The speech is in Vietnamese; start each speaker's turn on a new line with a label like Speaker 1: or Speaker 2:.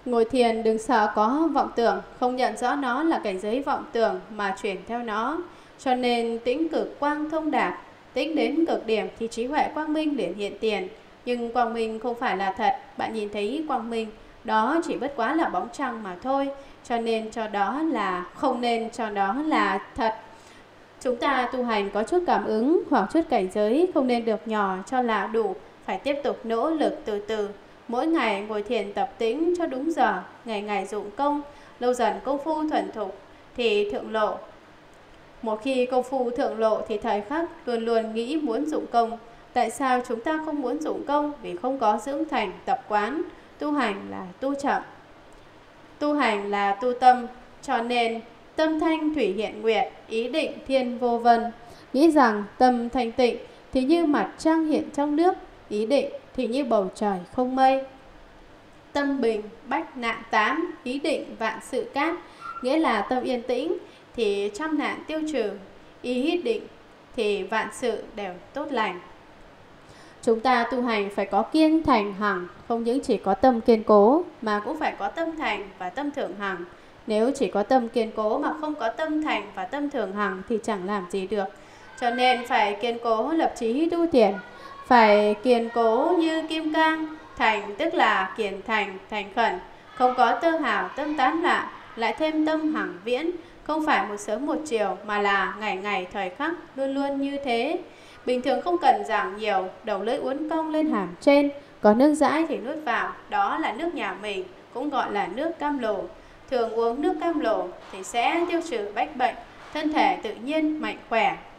Speaker 1: Ngồi thiền đừng sợ có vọng tưởng, không nhận rõ nó là cảnh giới vọng tưởng mà chuyển theo nó. Cho nên tĩnh cực quang thông đạt, tĩnh đến cực điểm thì trí huệ quang minh liền hiện tiền. Nhưng quang minh không phải là thật, bạn nhìn thấy quang minh, đó chỉ bất quá là bóng trăng mà thôi. Cho nên cho đó là không nên cho đó là thật. Chúng ta tu hành có chút cảm ứng hoặc chút cảnh giới không nên được nhỏ cho là đủ, phải tiếp tục nỗ lực từ từ. Mỗi ngày ngồi thiền tập tĩnh cho đúng giờ, ngày ngày dụng công, lâu dần công phu thuần thục thì thượng lộ. Một khi công phu thượng lộ thì thời khắc luôn luôn nghĩ muốn dụng công. Tại sao chúng ta không muốn dụng công? Vì không có dưỡng thành, tập quán. Tu hành là tu chậm, tu hành là tu tâm, cho nên tâm thanh thủy hiện nguyệt, ý định thiên vô vân. Nghĩ rằng tâm thanh tịnh thì như mặt trăng hiện trong nước, ý định thì như bầu trời không mây. Tâm bình bách nạn tám, ý định vạn sự cát. Nghĩa là tâm yên tĩnh thì trăm nạn tiêu trừ, ý định thì vạn sự đều tốt lành. Chúng ta tu hành phải có kiên thành hằng, không những chỉ có tâm kiên cố mà cũng phải có tâm thành và tâm thượng hằng. Nếu chỉ có tâm kiên cố mà không có tâm thành và tâm thượng hằng thì chẳng làm gì được. Cho nên phải kiên cố lập chí tu tiền, phải kiên cố như kim cang. Thành tức là kiên thành, thành khẩn, không có tơ hào tâm tán loạn, lại thêm tâm hằng viễn. Không phải một sớm một chiều mà là ngày ngày thời khắc luôn luôn như thế. Bình thường không cần giảng nhiều, đầu lưỡi uốn cong lên hàm trên, có nước dãi thì nuốt vào, đó là nước nhà mình, cũng gọi là nước cam lồ. Thường uống nước cam lồ thì sẽ tiêu trừ bách bệnh, thân thể tự nhiên mạnh khỏe.